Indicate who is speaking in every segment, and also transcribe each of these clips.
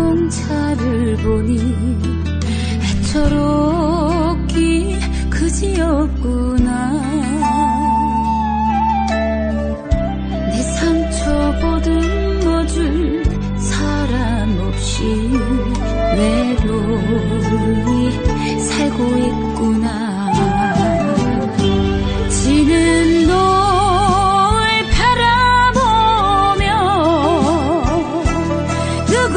Speaker 1: 자동차를 보니 애처롭기 그지없구나. 내 상처 보듬어줄 사람 없이 외로이 살고 있구나. 지는 노을 바라보며 뜨거운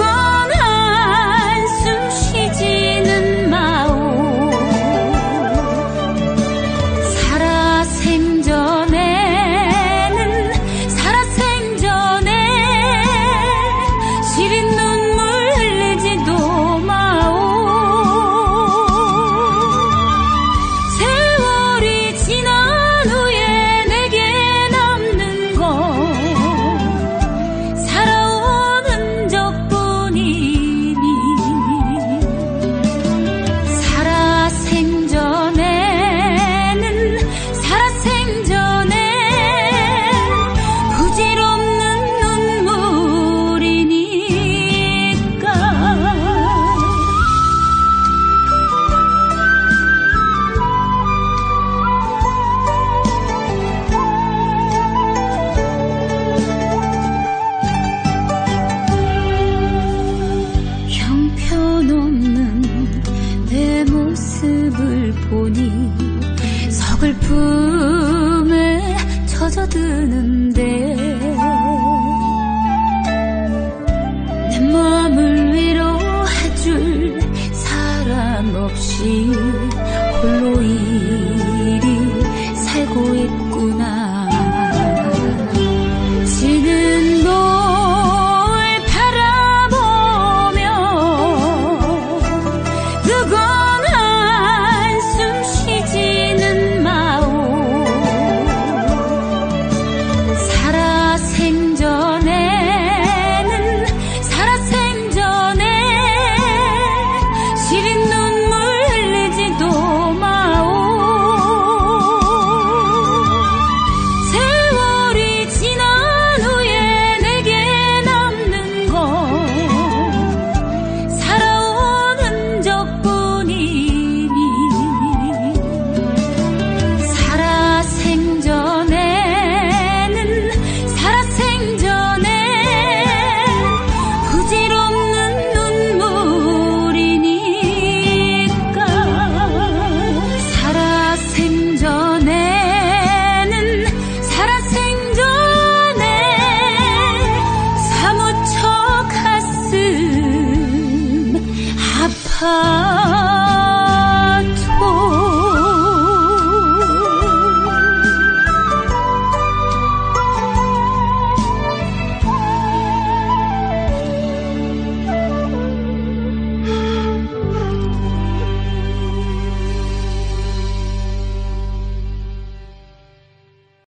Speaker 1: 한숨 쉬지는 마오. 살아생전에 시린 눈물 흘리지도 마오. 세월이 지난 후에 내게 남는 건 살아온 흔적뿐이니 살아생전에 부질없는 눈물이니까. 형편없는 내 모습을 보니 서글픔에 젖어드는